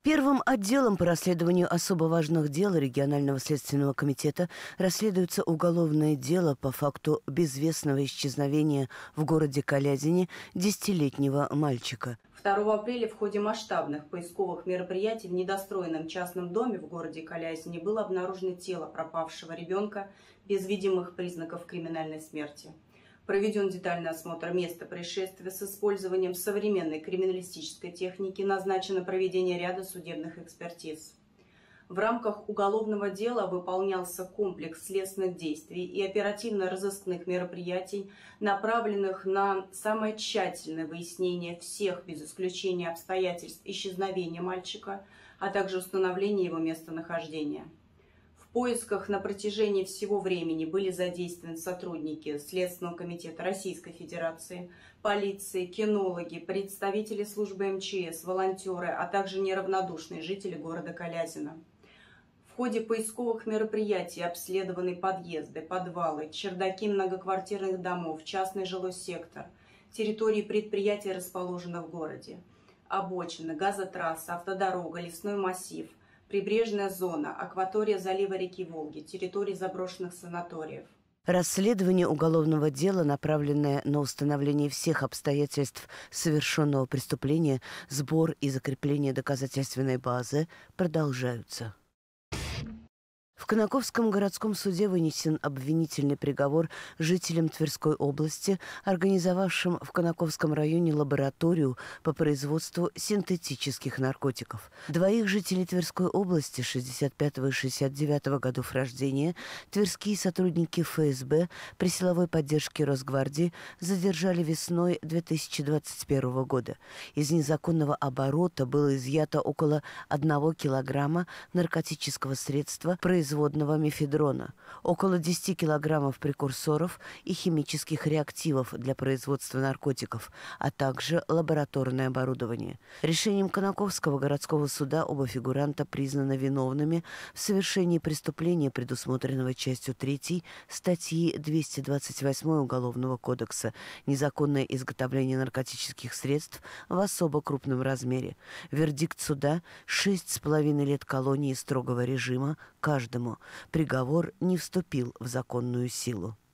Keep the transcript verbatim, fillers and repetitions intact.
Первым отделом по расследованию особо важных дел регионального следственного комитета расследуется уголовное дело по факту безвестного исчезновения в городе Калязине десятилетнего мальчика. второго апреля в ходе масштабных поисковых мероприятий в недостроенном частном доме в городе Калязине было обнаружено тело пропавшего ребенка без видимых признаков криминальной смерти. Проведен детальный осмотр места происшествия с использованием современной криминалистической техники, назначено проведение ряда судебных экспертиз. В рамках уголовного дела выполнялся комплекс следственных действий и оперативно-розыскных мероприятий, направленных на самое тщательное выяснение всех, без исключения, обстоятельств исчезновения мальчика, а также установление его местонахождения. В поисках на протяжении всего времени были задействованы сотрудники Следственного комитета Российской Федерации, полиции, кинологи, представители службы эм че эс, волонтеры, а также неравнодушные жители города Калязина. В ходе поисковых мероприятий обследованы подъезды, подвалы, чердаки многоквартирных домов, частный жилой сектор, территории предприятий, расположенных в городе, обочины, газотрасса, автодорога, лесной массив, прибрежная зона, акватория залива реки Волги, территории заброшенных санаториев. Расследование уголовного дела, направленное на установление всех обстоятельств совершенного преступления, сбор и закрепление доказательственной базы продолжаются. В Конаковском городском суде вынесен обвинительный приговор жителям Тверской области, организовавшим в Конаковском районе лабораторию по производству синтетических наркотиков. Двоих жителей Тверской области шестьдесят пятого и шестьдесят девятого годов рождения тверские сотрудники эф эс бэ при силовой поддержке Росгвардии задержали весной две тысячи двадцать первого года. Из незаконного оборота было изъято около одного килограмма наркотического средства производства производного мефедрона, около десяти килограммов прекурсоров и химических реактивов для производства наркотиков, а также лабораторное оборудование. Решением Конаковского городского суда оба фигуранта признаны виновными в совершении преступления, предусмотренного частью третьей статьи двести двадцать восемь Уголовного кодекса «Незаконное изготовление наркотических средств в особо крупном размере». Вердикт суда – шесть с половиной лет колонии строгого режима каждому. Приговор не вступил в законную силу.